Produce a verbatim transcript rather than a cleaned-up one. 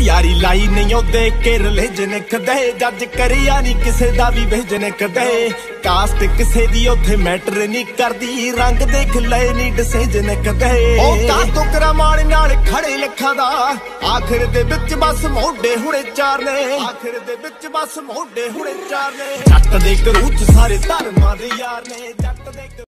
यारी लाई नहीं ओ देख के रिलीजन कदे जज करिया नहीं किसे दा भी भेजन कदे कास्ट किसे दी उथे मैटर नहीं करदी रंग देख ले नहीं डिसीजन कदे ओ कास्ट तो करामाण नाल खड़े लखा दा आखिर दे विच बस मोढे हुणे चार ने आखिर दे विच बस मोढे हुणे चार ने जट दे करूच सारे धर्मां दे यार ने जट दे